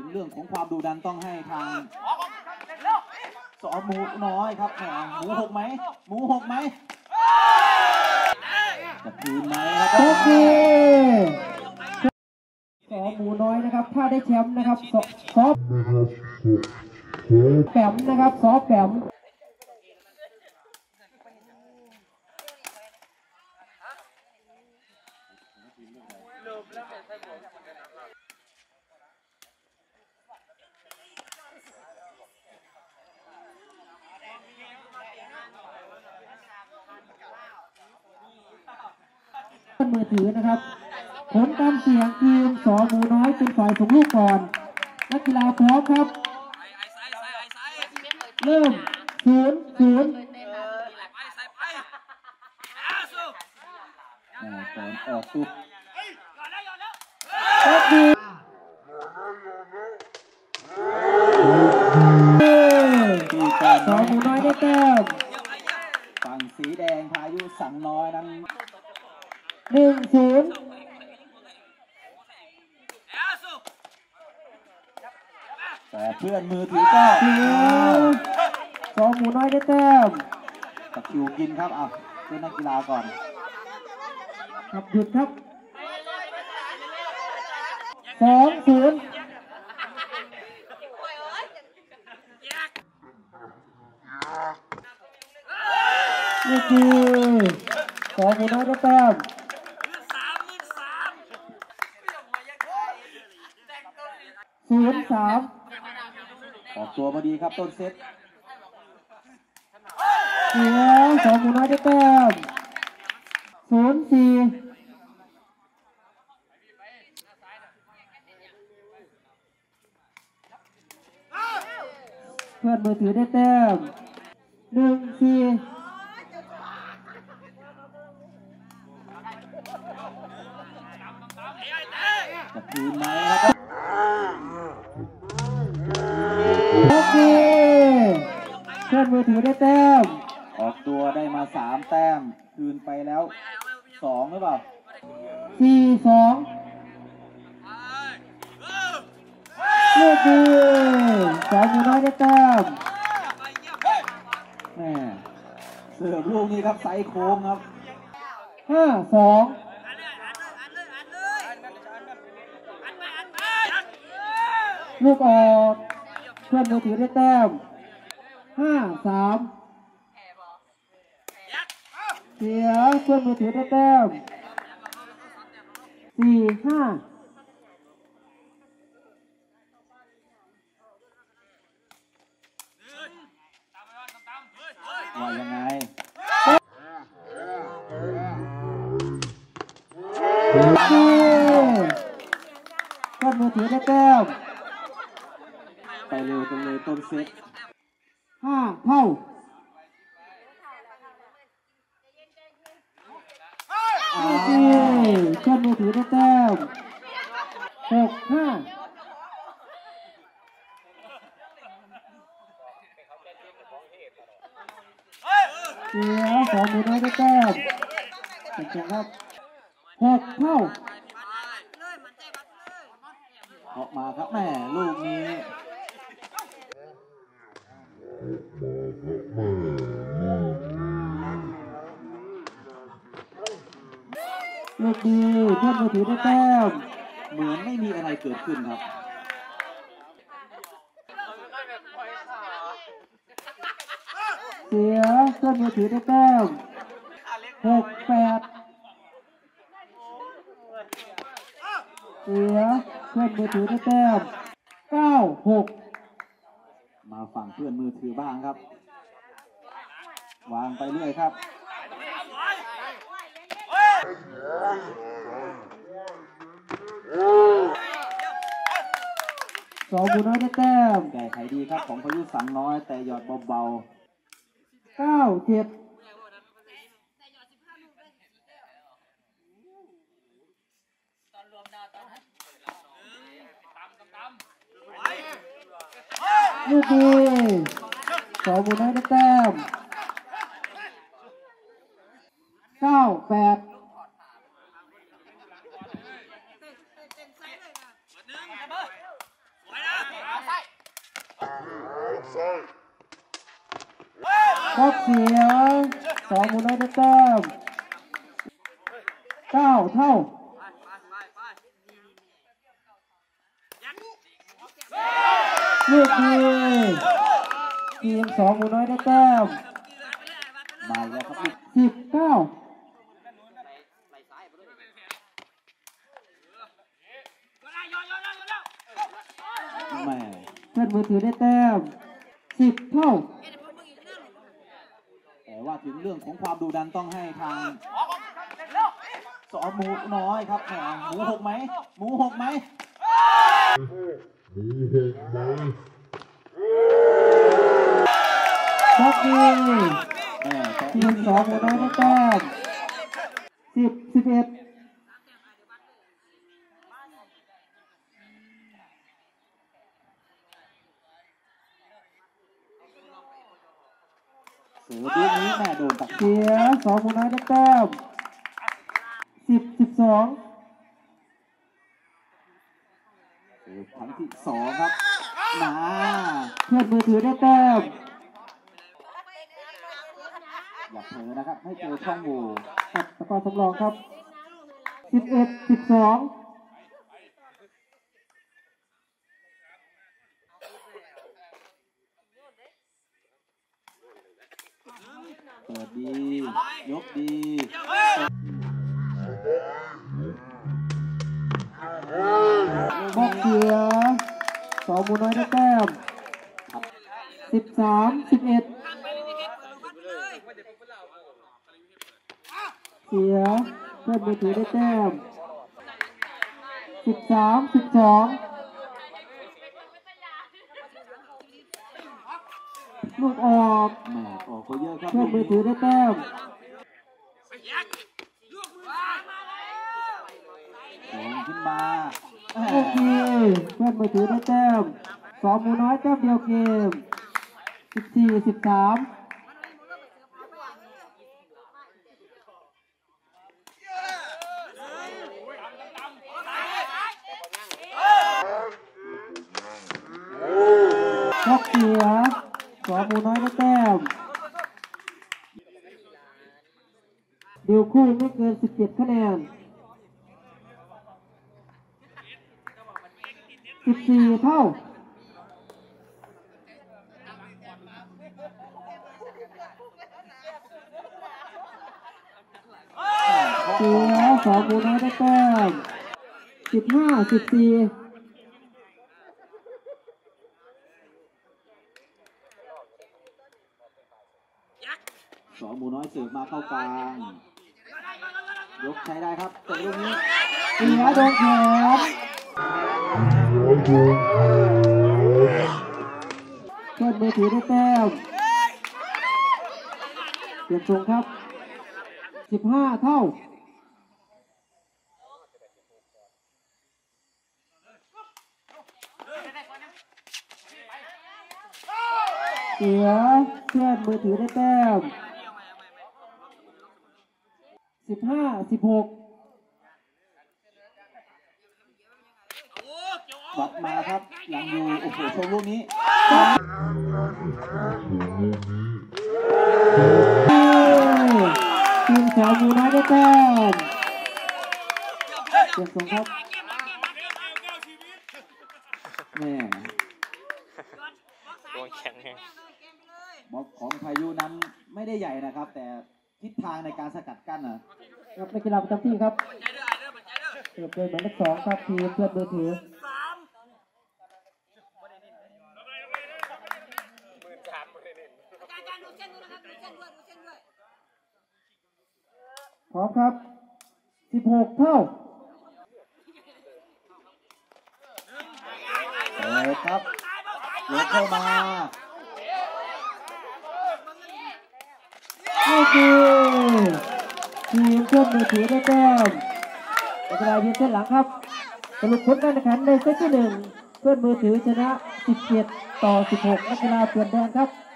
เรื่องของความดุดันต้องให้ทางสอหมูน้อยครับหมูหกไหมหมูหกไหมจะคืนไหมครับโอเคสอหมูน้อยนะครับถ้าได้แชมป์นะครับซอแปมนะครับซอแปมมือถือนะครับผลการเสี่ยงทีมสอหมูน้อยเป็นฝ่ายส่งลูกก่อนนักกีฬาพร้อมครับเริ่ม0-0 ก่อนออกปุ๊บสอหมูน้อยได้แต้มฝั่งสีแดงพายุสังน้อยนั้น 1-0 แต่เพื่อนมือถือก็สอหมูน้อยได้แต้มตะคิวกินครับเพื่อนนักกีฬาก่อนครับหยุดครับ2-0นี่คือสอหมูน้อยได้แต้ม0-3 ออกตัวพอดีครับต้นเซตเสียสอหมูน้อยได้แต้ม0-4เพื่อนมือถือได้แต้ม1-4 จะคืนไหมครับโอเคเพื่อนมือถือได้แต้มออกตัวได้มา3 แต้มคืนไปแล้ว2หรือเปล่า 4-2ลูกดีสอหมูน้อยได้แต้มแม่เสิร์ฟลูกนี้ครับไซส์โค้งครับ 5-2ลูกออกเพื่อนมือถือได้แต้ม5-3เสียเพื่อนมือถือได้แต้ม4-5 ว่ายังไงเพื่อนมือถือได้แต้มไปเร็วกันเลยต้นเซต 5 เท่าโอเคเพื่อนมือถือได้แต้ม6-5เสียสอหมูน้อยได้แต้มเป็นจังครับ6 เท่าออกมาครับแม่ลูกนี้ลูกดีเพื่อนมือถือได้แต้มเหมือนไม่มีอะไรเกิดขึ้นครับเสียเพื่อนมือถือได้แต้ม6-8เสียเพื่อนมือถือได้แต้ม9-6 มาฝั่งเพื่อนมือถือบ้างครับวางไปเรื่อยครับสอหมูน้อยได้แต้มแก้ไขดีครับของพายุสังน้อยแต่หยอดเบา 9-7ลูกดีสอหมูน้อยได้แต้ม9-8 บล็อกเสียงสองหมูน้อยได้แต้ม9 เท่าลูกดีทีมสองหมูน้อยได้แต้มมาแล้วครับ 19 แม่เพื่อนมือถือได้แต้ม10 เท่าแต่ว่าถึงเรื่องของความดุดันต้องให้ทางสอหมูน้อยครับแหมหมูหกไหมหมูหกไหมบล็อกดีแหมทีมสองหมูน้อยได้แต้ม10-11 เสือลูกนี้แม่โดนตักเสียสองหมูน้อยได้แต้ม10-12 เสือครั้งที่2ครับมาเพื่อนมือถือได้แต้มอย่าเผลอนะครับให้เจอช่องโหว่ตัดตะกอสำรองครับ11-12 เปิดดียกดีบล็อกเสียสองหมูน้อยได้แต้ม13-11เสียเพื่อนมือถือได้แต้ม13-12ลูกออกแม่ออกไปเยอะครับเพื่อนมือถือได้แต้มขึ้นมาโอเคเพื่อนมือถือได้แต้มสองหมูน้อยแต้มเดียวเกม14-13บล็อกเสียสองหมูน้อยได้แต้มดิวคู่ไม่เกิน17 คะแนน14 เท่าเสียสองหมูน้อยได้แต้ม15-14 สองหมูน้อยเสิร์ฟมาเข้ากลางยกใช้ได้ครับแต่ลูกนี้เสียโดนแขนเพื่อนมือถือได้แต้มเปลี่ยนทรงครับ15 เท่าเสียเพื่อนมือถือได้แต้ม15-16 วัดมาครับยังอยู่โอ้โหชมลูกนี้ทีมสองหมูน้อยได้แต้มเปลี่ยนทรงครับแม่ตัวแข็งบล็อกของพายุนั้นไม่ได้ใหญ่นะครับแต่ทิศทางในการสกัดกั้นครับนักกีฬาประจำที่ครับเติมโดยหมายเลข2ครับทีมเพื่อนมือถือพร้อมครับ16 เท่าครับยกเข้ามาโอเคทีมเพื่อนมือถือได้แต้มนักกีฬายืนเส้นหลังครับสรุปผลการแข่งขันในเซตที่1เพื่อนมือถือชนะ17-16นักกีฬาเปลี่ยนแดนครับ